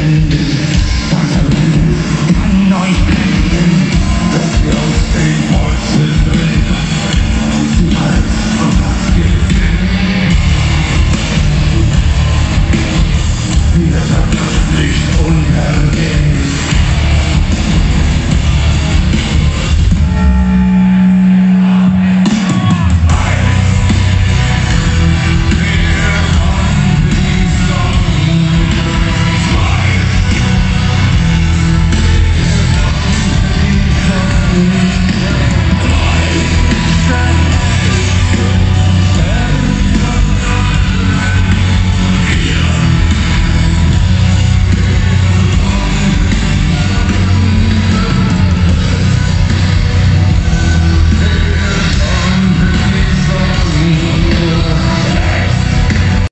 enden, das Leben kann neu enden, dass wir aus den Wurzeln bringen, die Angst und das Gewinn. Wir sind das Licht unvergänglich.